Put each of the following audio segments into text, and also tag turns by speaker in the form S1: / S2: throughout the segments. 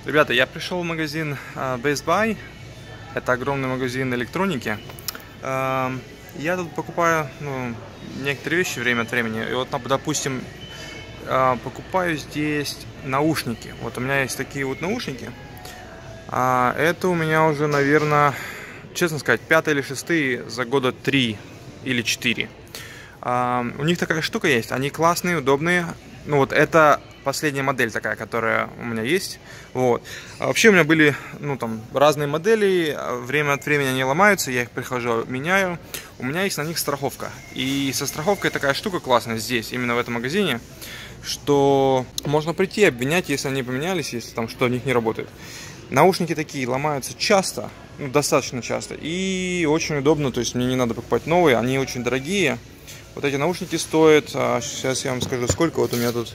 S1: Ребята, я пришел в магазин Best Buy. Это огромный магазин электроники. Я тут покупаю некоторые вещи время от времени. И вот, допустим, покупаю здесь наушники. Вот у меня есть такие вот наушники. Это у меня уже, наверное, честно сказать, 5-й или 6-й за года 3 или 4. У них такая штука есть. Они классные, удобные. Ну вот это последняя модель такая, которая у меня есть. Вот. А вообще у меня были, разные модели. Время от времени они ломаются, я их прихожу, меняю. У меня есть на них страховка. И со страховкой такая штука классная здесь, именно в этом магазине, что можно прийти и обменять, если они поменялись, если там что у них не работает. Наушники такие ломаются часто, достаточно часто. И очень удобно, то есть мне не надо покупать новые, они очень дорогие. Вот эти наушники стоят, сейчас я вам скажу сколько, вот у меня тут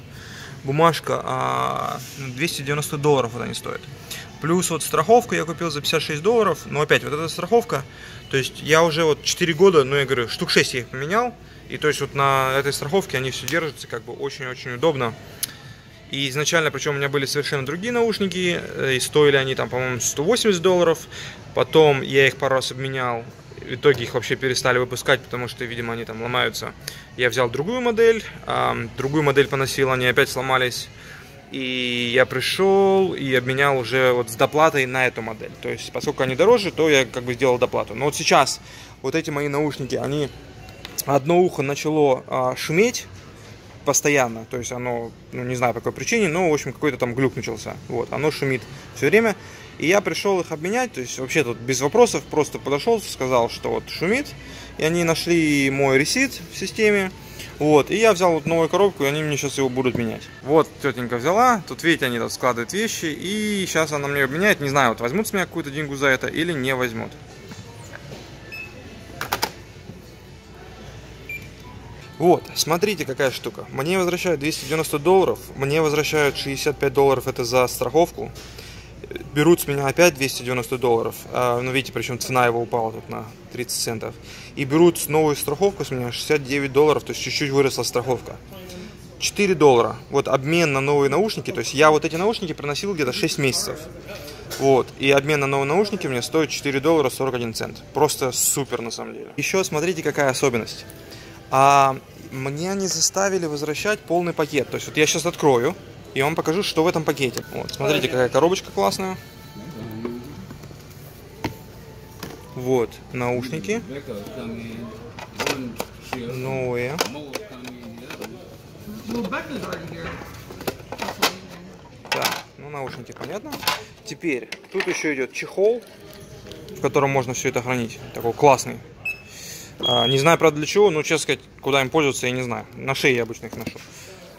S1: бумажка, $290 вот они стоят. Плюс вот страховку я купил за $56, но опять вот эта страховка, то есть я уже вот 4 года, я говорю, штук 6 я их поменял, и то есть вот на этой страховке они все держатся, как бы очень-очень удобно. И изначально, причем у меня были совершенно другие наушники, и стоили они там, по-моему, $180, потом я их пару раз обменял. В итоге их вообще перестали выпускать, потому что, видимо, они там ломаются. Я взял другую модель поносил, они опять сломались. И я пришел и обменял уже вот с доплатой на эту модель. То есть, поскольку они дороже, то я как бы сделал доплату. Но вот сейчас вот эти мои наушники, они... Одно ухо начало шуметь постоянно. То есть оно, не знаю по какой причине, но, в общем, какой-то там глюк начался. Вот, оно шумит все время. И я пришел их обменять, то есть вообще тут без вопросов, просто подошел, сказал, что вот шумит. И они нашли мой ресит в системе. Вот, и я взял вот новую коробку, и они мне сейчас его будут менять. Вот, тетенька взяла, тут видите, они тут складывают вещи, и сейчас она мне обменяет. Не знаю, вот возьмут с меня какую-то деньгу за это или не возьмут. Вот, смотрите, какая штука. Мне возвращают $290, мне возвращают $65 это за страховку. Берут с меня опять $290, видите, причем цена его упала тут на 30 центов. И берут новую страховку с меня $69, то есть чуть-чуть выросла страховка. $4, вот обмен на новые наушники, то есть я вот эти наушники проносил где-то 6 месяцев. Вот, и обмен на новые наушники мне стоит $4.41. Просто супер на самом деле. Еще смотрите, какая особенность. Меня не заставили возвращать полный пакет, то есть вот я сейчас открою. И вам покажу, что в этом пакете. Вот, смотрите, какая коробочка классная. Вот, наушники. Новые. Так, наушники, понятно. Теперь, тут еще идет чехол, в котором можно все это хранить. Такой классный. Не знаю, правда, для чего, но, честно сказать, куда им пользоваться, я не знаю. На шее я обычно их ношу.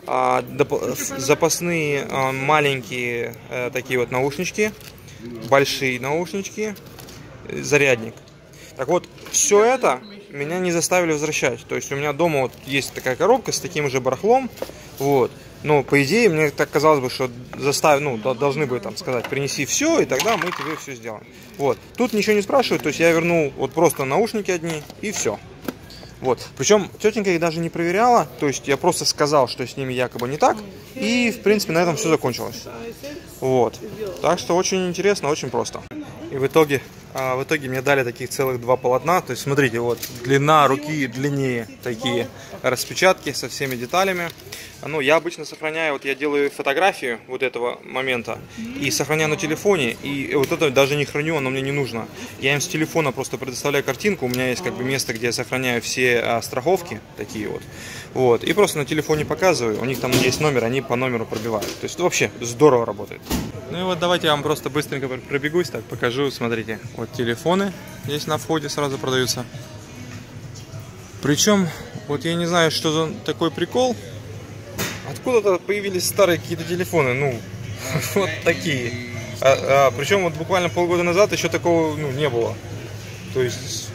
S1: Запасные маленькие такие вот наушнички, большие наушнички, зарядник. Так вот, все это меня не заставили возвращать. То есть у меня дома вот есть такая коробка с таким же барахлом. Вот. Но по идее мне так казалось бы, что должны бы там сказать, принеси все, и тогда мы тебе все сделаем. Вот. Тут ничего не спрашивают, то есть я вернул вот просто наушники одни и все. Вот. Причем тетенька их даже не проверяла, то есть я просто сказал, что с ними якобы не так, и в принципе на этом все закончилось. Вот. Так что очень интересно, очень просто. И в итоге мне дали таких целых 2 полотна, то есть смотрите, вот длина руки длиннее такие распечатки со всеми деталями. Я обычно сохраняю, вот я делаю фотографию вот этого момента и сохраняю на телефоне, и вот это даже не храню, оно мне не нужно. Я им с телефона просто предоставляю картинку, у меня есть как бы место, где я сохраняю все страховки, такие вот. Вот, и просто на телефоне показываю, у них там есть номер, они по номеру пробивают. То есть вообще здорово работает. Ну и вот давайте я вам просто быстренько пробегусь, так покажу, смотрите. Вот телефоны здесь на входе сразу продаются. Причем, вот я не знаю, что за такой прикол. Откуда-то появились старые какие-то телефоны, вот такие. Причем вот буквально полгода назад еще такого не было. То есть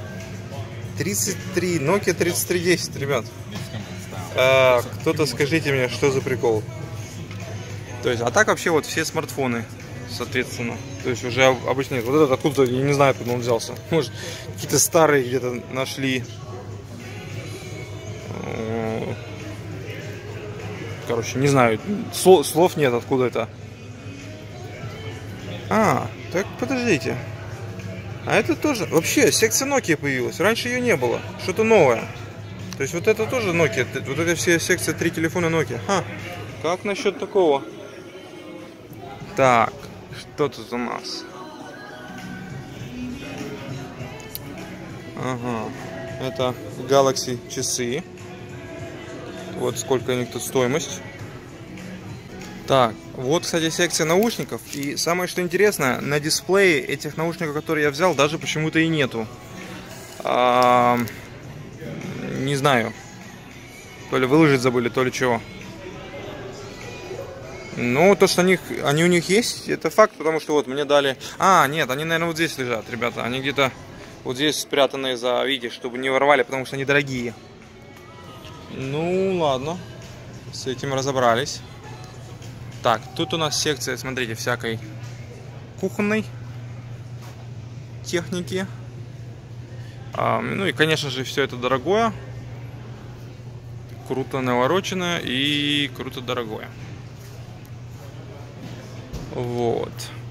S1: 33, Nokia 3310, ребят. Кто-то скажите мне, что за прикол. То есть, а так вообще вот все смартфоны, соответственно. То есть уже обычно нет. Вот этот откуда-то, я не знаю, откуда он взялся. Может, какие-то старые где-то нашли. Короче, не знаю, слов нет, откуда это. А, так подождите. А это тоже... Вообще, секция Nokia появилась. Раньше ее не было. Что-то новое. То есть вот это тоже Nokia. Вот это все секция 3 телефона Nokia. Ха. Как насчет такого? Так, что тут у нас? Ага. Это Galaxy часы. Вот сколько у них тут стоимость. Так, вот, кстати, секция наушников. И самое, что интересно, на дисплее этих наушников, которые я взял, даже почему-то и нету. Не знаю. То ли выложить забыли, то ли чего. Ну, то, что они у них есть, это факт, потому что вот мне дали... А, нет, они, наверное, вот здесь лежат, ребята. Они где-то вот здесь спрятаны за, видите, чтобы не ворвали, потому что они дорогие. Ну, ладно. С этим разобрались. Так, тут у нас секция, смотрите, всякой кухонной техники. Ну и, конечно же, все это дорогое. Круто навороченное и круто дорогое. Вот.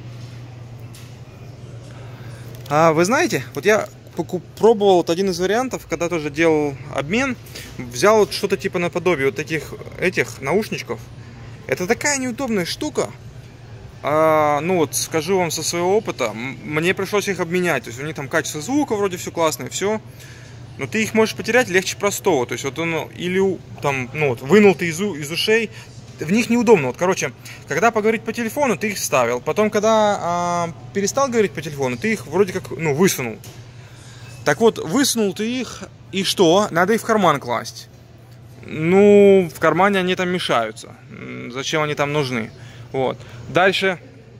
S1: Вы знаете, вот я пробовал вот один из вариантов, когда тоже делал обмен. Взял вот что-то типа наподобие вот таких этих наушничков. Это такая неудобная штука. Ну вот, скажу вам со своего опыта, мне пришлось их обменять. То есть у них там качество звука вроде все классное, все. Но ты их можешь потерять легче простого. То есть вот он или там, ну вот, вынул ты из ушей, в них неудобно. Вот, короче, когда поговорить по телефону, ты их вставил. Потом, когда перестал говорить по телефону, ты их вроде как, ну, высунул. Так вот, высунул ты их, и что? Надо их в карман класть. Ну, в кармане они там мешаются. Зачем они там нужны? Вот. Дальше.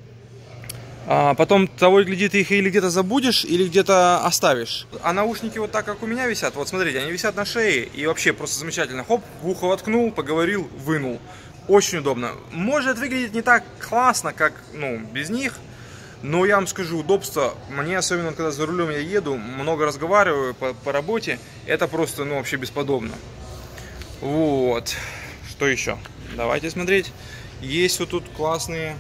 S1: Потом того и гляди, ты их или где-то забудешь, или где-то оставишь. А наушники вот так, как у меня висят, вот смотрите, они висят на шее, и вообще просто замечательно. Хоп, в ухо воткнул, поговорил, вынул. Очень удобно. Может выглядеть не так классно, как, ну, без них. Но я вам скажу, удобство, мне особенно, когда за рулем я еду, много разговариваю по работе, это просто, ну, вообще бесподобно. Вот. Что еще? Давайте смотреть. Есть вот тут классные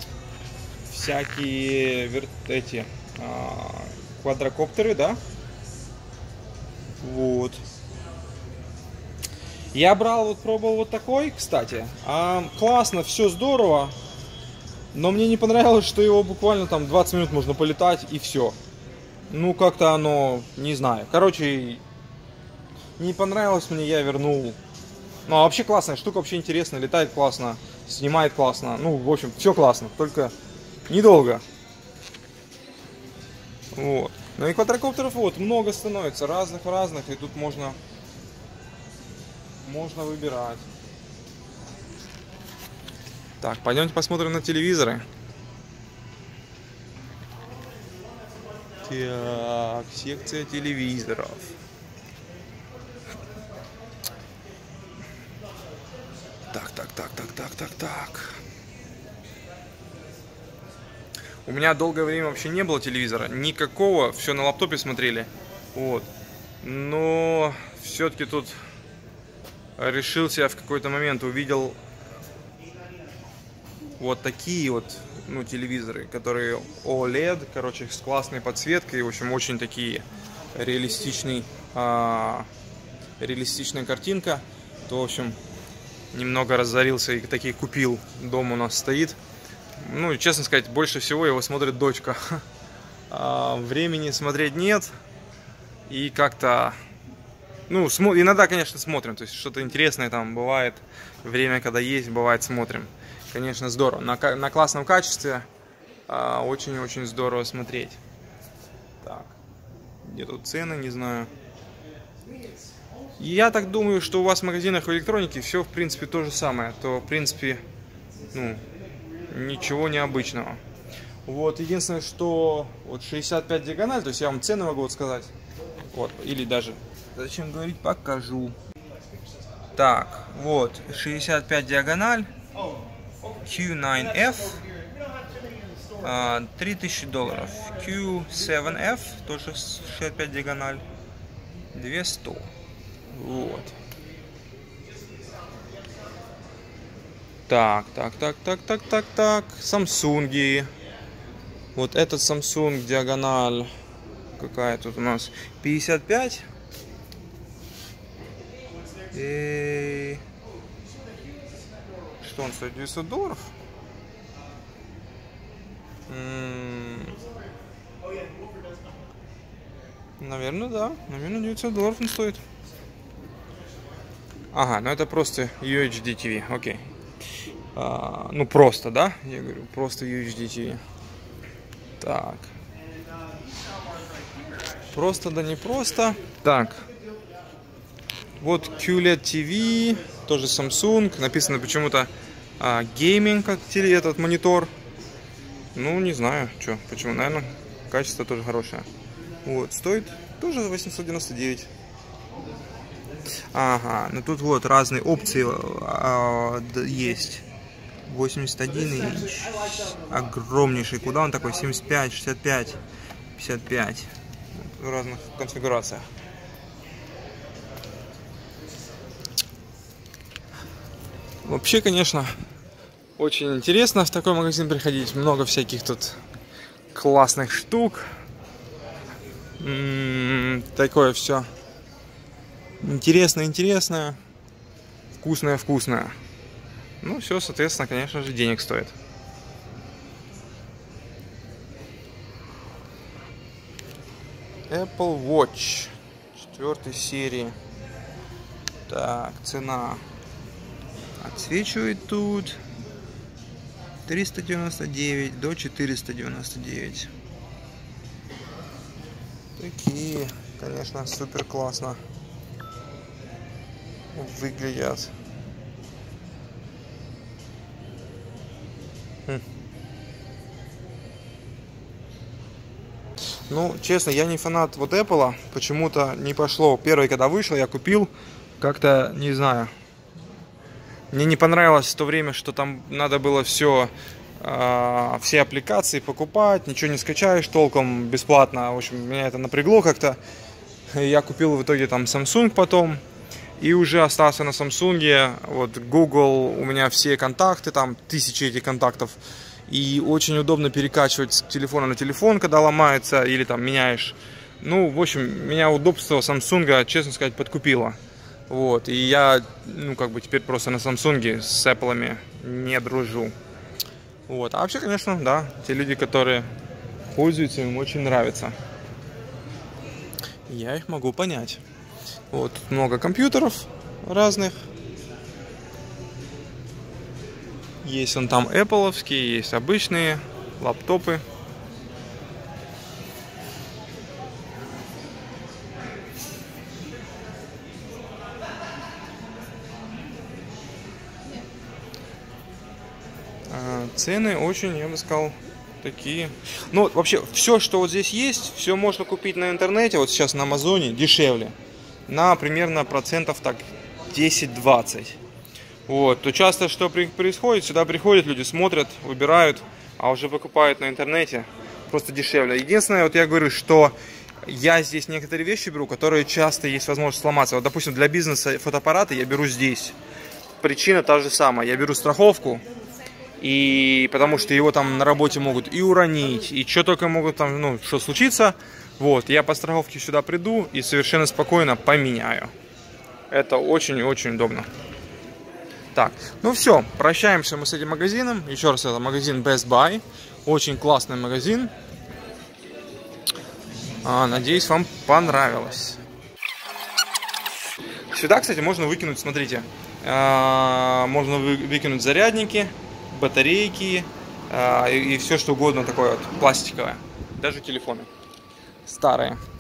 S1: всякие эти квадрокоптеры, да? Вот. Я брал, вот пробовал вот такой, кстати. Классно, все здорово. Но мне не понравилось, что его буквально там 20 минут можно полетать и все. Ну, как-то оно, не знаю. Короче, не понравилось мне, я вернул. Ну, а вообще классная штука, вообще интересная, летает классно, снимает классно. Ну, в общем, все классно, только недолго. Вот. Ну и квадрокоптеров вот много становится, разных, и тут можно выбирать. Так, пойдемте посмотрим на телевизоры. Так, секция телевизоров. Так. У меня долгое время вообще не было телевизора, никакого, все на лаптопе смотрели. Вот. Но все-таки тут решился я в какой-то момент, увидел вот такие вот, ну, телевизоры, которые OLED, короче, с классной подсветкой, в общем, очень такие реалистичная картинка. То, в общем, немного разорился и такие купил. Дома у нас стоит. Ну, честно сказать, больше всего его смотрит дочка. Времени смотреть нет. И как-то... Ну, иногда, конечно, смотрим. То есть, что-то интересное там бывает. Время, когда есть, бывает, смотрим. Конечно, здорово. На классном качестве очень-очень здорово смотреть. Так. Где тут цены, не знаю. Я так думаю, что у вас в магазинах электроники все, в принципе, то же самое. То, в принципе, ну, ничего необычного. Вот, единственное, что вот 65 диагональ, то есть я вам цены могу вот сказать. Вот, или даже, зачем говорить, покажу. Так, вот, 65 диагональ, Q9F, $3000. Q7F, тоже 65 диагональ, 200. Вот. Так. Самсунги. Вот этот Samsung диагональ, какая тут у нас, 55. И что он стоит, $900? Наверное, да. Наверное, $900 он стоит. Ага, ну это просто UHD TV, окей. Ну просто, да? Я говорю, просто UHD TV. Так. Просто, да не просто. Так. Вот QLED TV, тоже Samsung. Написано почему-то гейминг, как этот монитор. Ну, не знаю, что, почему, наверное, качество тоже хорошее. Вот, стоит тоже 899. Ага, ну тут вот разные опции есть. 81 инч. Огромнейший. Куда он такой? 75, 65, 55. В разных конфигурациях. Вообще, конечно, очень интересно в такой магазин приходить. Много всяких тут классных штук. Такое все интересное, вкусное. Ну, все, соответственно, конечно же, денег стоит. Apple Watch 4 серии. Так, цена отсвечивает тут. 399 до 499. Такие, конечно, супер классно выглядят. Ну, честно, я не фанат вот Apple. Почему-то не пошло. Первый, когда вышел, я купил. Как-то, не знаю. Мне не понравилось в то время, что там надо было все аппликации покупать, ничего не скачаешь толком бесплатно. В общем, меня это напрягло как-то. Я купил в итоге там Samsung потом. И уже остался на Samsung. Вот Google, у меня все контакты, там тысячи этих контактов. И очень удобно перекачивать с телефона на телефон, когда ломается или там меняешь. Ну, в общем, меня удобство Samsung, честно сказать, подкупило. Вот, и я, ну, как бы теперь просто на Samsung с Apple'ами не дружу. Вот, а вообще, конечно, да, те люди, которые пользуются, им очень нравится. Я их могу понять. Вот, тут много компьютеров разных. Есть он там Apple'овские, есть обычные лаптопы. Цены очень, я бы сказал, такие. Ну, вообще, все, что вот здесь есть, все можно купить на интернете, вот сейчас на Амазоне, дешевле. На примерно процентов так 10-20. Вот, то часто что происходит, сюда приходят люди, смотрят, выбирают, а уже покупают на интернете просто дешевле. Единственное, вот я говорю, что я здесь некоторые вещи беру, которые часто есть возможность сломаться. Вот, допустим, для бизнеса фотоаппарата я беру здесь. Причина та же самая, я беру страховку, и потому что его там на работе могут и уронить, и что только могут там, ну, что случится. Вот, я по страховке сюда приду и совершенно спокойно поменяю. Это очень-очень удобно. Так, ну все, прощаемся мы с этим магазином. Еще раз, это магазин Best Buy. Очень классный магазин. Надеюсь, вам понравилось. Сюда, кстати, можно выкинуть, смотрите. Можно выкинуть зарядники, батарейки и все что угодно такое вот пластиковое. Даже телефоны старые.